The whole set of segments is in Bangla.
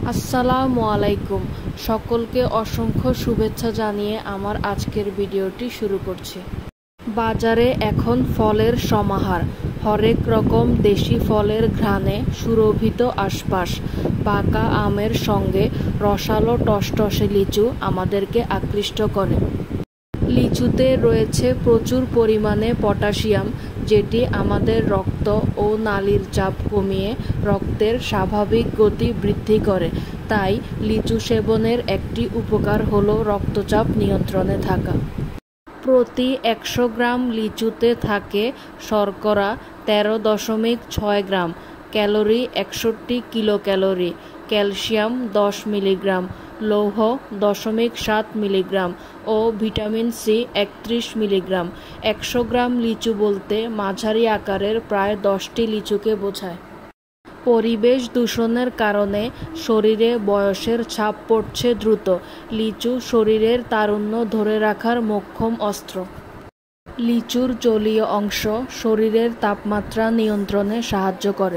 আসসালামু আলাইকুম। সকলকে অসংখ্য শুভেচ্ছা জানিয়ে আমার আজকের ভিডিওটি শুরু করছি। বাজারে এখন ফলের সমাহার, হরেক রকম দেশি ফলের ঘ্রাণে সুরভিত আশপাশ। পাকা আমের সঙ্গে রসালো টসটসে লিচু আমাদেরকে আকৃষ্ট করে। লিচুতে রয়েছে প্রচুর পরিমাণে পটাশিয়াম, যেটি আমাদের রক্ত ও নালীর চাপ কমিয়ে রক্তের স্বাভাবিক গতি বৃদ্ধি করে। তাই লিচু সেবনের একটি উপকার হলো রক্তচাপ নিয়ন্ত্রণে থাকা। প্রতি 100 গ্রাম লিচুতে থাকে শর্করা 13.6 gram, calorie 61 kilocalorie, calcium 10 milligram, লৌহ 0.7 মিলিগ্রাম ও ভিটামিন সি 31 মিলিগ্রাম। 100 গ্রাম লিচু বলতে মাঝারি আকারের প্রায় 10টি লিচুকে বোঝায়। পরিবেশ দূষণের কারণে শরীরে বয়সের ছাপ পড়ছে দ্রুত। লিচু শরীরের তারুণ্য ধরে রাখার মোক্ষম অস্ত্র। লিচুর জলীয় অংশ শরীরের তাপমাত্রা নিয়ন্ত্রণে সাহায্য করে।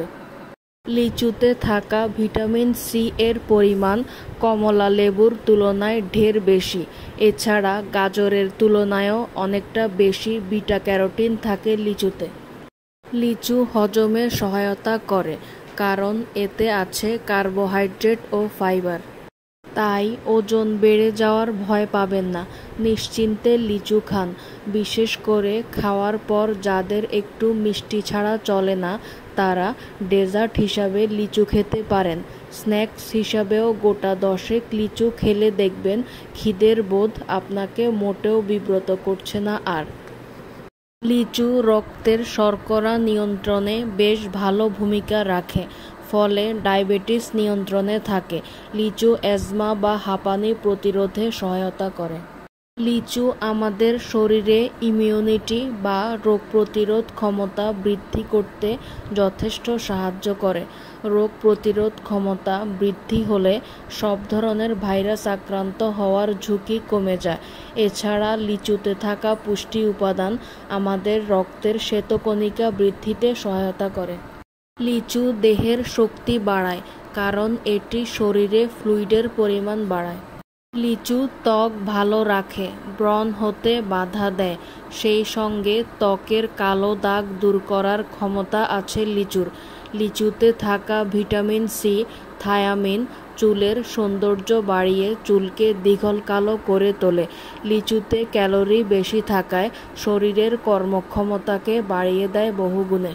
লিচুতে থাকা ভিটামিন সি এর পরিমাণ কমলা লেবুর তুলনায় ঢের বেশি। এছাড়া গাজরের তুলনায়ও অনেকটা বেশি বিটা ক্যারোটিন থাকে লিচুতে। লিচু হজমে সহায়তা করে, কারণ এতে আছে কার্বোহাইড্রেট ও ফাইবার। তাই ওজন বেড়ে যাওয়ার ভয় পাবেন না, নিশ্চিন্তে লিচু খান। বিশেষ করে খাওয়ার পর যাদের একটু মিষ্টি ছাড়া চলে না, তারা ডেজার্ট হিসাবে লিচু খেতে পারেন। স্ন্যাক্স হিসাবেও গোটা 10 লিচু খেলে দেখবেন খিদের বোধ আপনাকে মোটেও বিব্রত করছে না আর। লিচু রক্তের শর্করা নিয়ন্ত্রণে বেশ ভালো ভূমিকা রাখে, ফলে ডায়াবেটিস নিয়ন্ত্রণে থাকে। লিচু অ্যাজমা বা হাঁপানি প্রতিরোধে সহায়তা করে। লিচু আমাদের শরীরে ইমিউনিটি বা রোগ প্রতিরোধ ক্ষমতা বৃদ্ধি করতে যথেষ্ট সাহায্য করে। রোগ প্রতিরোধ ক্ষমতা বৃদ্ধি হলে সব ধরনের ভাইরাস আক্রান্ত হওয়ার ঝুঁকি কমে যায়। এছাড়া লিচুতে থাকা পুষ্টি উপাদান আমাদের রক্তের শ্বেতকণিকা বৃদ্ধিতে সহায়তা করে। লিচু দেহের শক্তি বাড়ায়, কারণ এটি শরীরে ফ্লুইডের পরিমাণ বাড়ায়। লিচু ত্বক ভালো রাখে, ব্রণ হতে বাধা দেয়। সেই সঙ্গে ত্বকের কালো দাগ দূর করার ক্ষমতা আছে লিচুর। লিচুতে থাকা ভিটামিন সি, থায়ামিন চুলের সৌন্দর্য বাড়িয়ে চুলকে দীঘল কালো করে তোলে। লিচুতে ক্যালোরি বেশি থাকায় শরীরের কর্মক্ষমতাকে বাড়িয়ে দেয় বহুগুণে।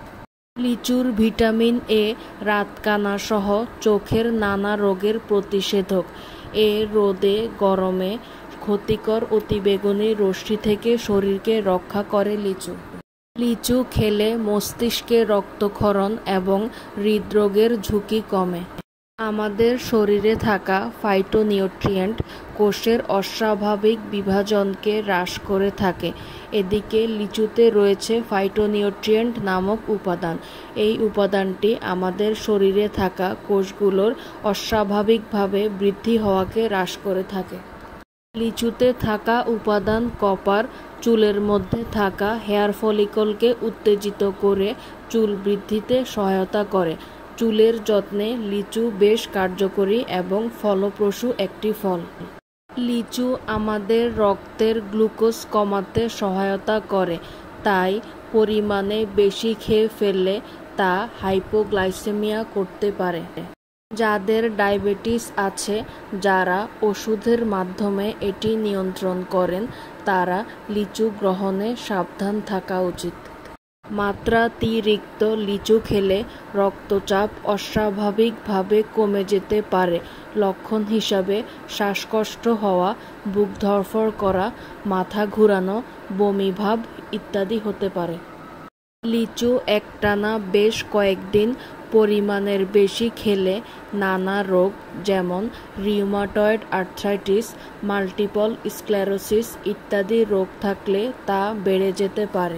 লিচুর ভিটামিন এ রাতকানা সহ চোখের নানা রোগের প্রতিষেধক। এ রোদে গরমে ক্ষতিকর অতিবেগুনি রশ্মি থেকে শরীরকে রক্ষা করে লিচু। লিচু খেলে মস্তিষ্কে রক্তক্ষরণ এবং হৃদরোগের ঝুঁকি কমে। আমাদের শরীরে থাকা ফাইটোনিউট্রিয়েন্ট কোষের অস্বাভাবিক বিভাজনকে হ্রাস করে থাকে। এদিকে লিচুতে রয়েছে ফাইটোনিউট্রিয়েন্ট নামক উপাদান। এই উপাদানটি আমাদের শরীরে থাকা কোষগুলোর অস্বাভাবিকভাবে বৃদ্ধি হওয়াকে হ্রাস করে থাকে। লিচুতে থাকা উপাদান কপার চুলের মধ্যে থাকা হেয়ার ফলিকলকে উত্তেজিত করে চুল বৃদ্ধিতে সহায়তা করে। চুলের যত্নে লিচু বেশ কার্যকরী এবং ফলপ্রসূ একটি ফল। লিচু আমাদের রক্তের গ্লুকোজ কমাতে সহায়তা করে, তাই পরিমাণে বেশি খেয়ে ফেললে তা হাইপোগ্লাইসেমিয়া করতে পারে। যাদের ডায়াবেটিস আছে, যারা ওষুধের মাধ্যমে এটি নিয়ন্ত্রণ করেন, তারা লিচু গ্রহণে সাবধান থাকা উচিত। মাত্রাতিরিক্ত লিচু খেলে রক্তচাপ অস্বাভাবিকভাবে কমে যেতে পারে। লক্ষণ হিসাবে শ্বাসকষ্ট হওয়া, বুক ধড়ফড় করা, মাথা ঘুরানো, বমি ভাব ইত্যাদি হতে পারে। লিচু একটানা বেশ কয়েকদিন পরিমাণের বেশি খেলে নানা রোগ যেমন রিউমাটয়েড আর্থ্রাইটিস, মাল্টিপল স্ক্লেরোসিস ইত্যাদি রোগ থাকলে তা বেড়ে যেতে পারে।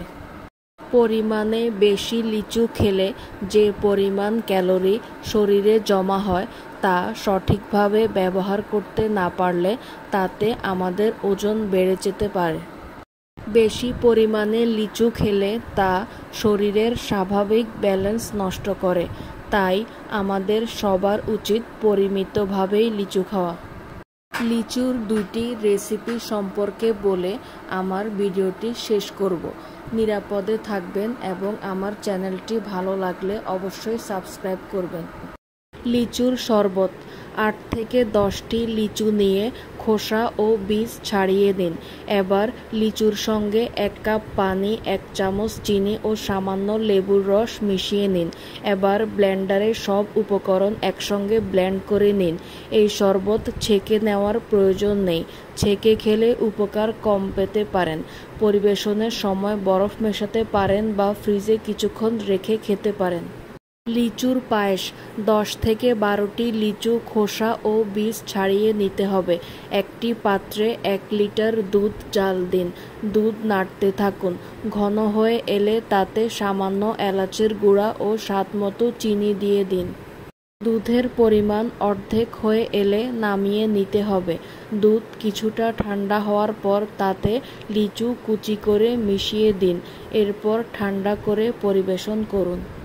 পরিমাণে বেশি লিচু খেলে যে পরিমাণ ক্যালোরি শরীরে জমা হয়, তা সঠিকভাবে ব্যবহার করতে না পারলে তাতে আমাদের ওজন বেড়ে যেতে পারে। বেশি পরিমাণে লিচু খেলে তা শরীরের স্বাভাবিক ব্যালেন্স নষ্ট করে। তাই আমাদের সবার উচিত পরিমিতভাবেই লিচু খাওয়া। লিচুর 2টি রেসিপি সম্পর্কে বলে আমার ভিডিওটি শেষ করব। নিরাপদে থাকবেন এবং আমার চ্যানেলটি ভালো লাগলে অবশ্যই সাবস্ক্রাইব করবেন। লিচুর শরবত। 8 থেকে 10টি লিচু নিয়ে খোসা ও বীজ ছাড়িয়ে দিন। এবার লিচুর সঙ্গে 1 কাপ পানি, 1 চামচ চিনি ও সামান্য লেবুর রস মিশিয়ে নিন। এবার ব্লেন্ডারে সব উপকরণ একসঙ্গে ব্লেন্ড করে নিন। এই শরবত ছেঁকে নেওয়ার প্রয়োজন নেই। ছেঁকে খেলে উপকার কম পেতে পারেন। পরিবেশনের সময় বরফ মেশাতে পারেন বা ফ্রিজে কিছুক্ষণ রেখে খেতে পারেন। লিচুর পায়েস। 10 থেকে 12টি লিচু খোসা ও বীজ ছাড়িয়ে নিতে হবে। একটি পাত্রে 1 লিটার দুধ জাল দিন। দুধ নাড়তে থাকুন। ঘন হয়ে এলে তাতে সামান্য এলাচের গুঁড়া ও স্বাদমতো চিনি দিয়ে দিন। দুধের পরিমাণ অর্ধেক হয়ে এলে নামিয়ে নিতে হবে। দুধ কিছুটা ঠান্ডা হওয়ার পর তাতে লিচু কুচি করে মিশিয়ে দিন। এরপর ঠান্ডা করে পরিবেশন করুন।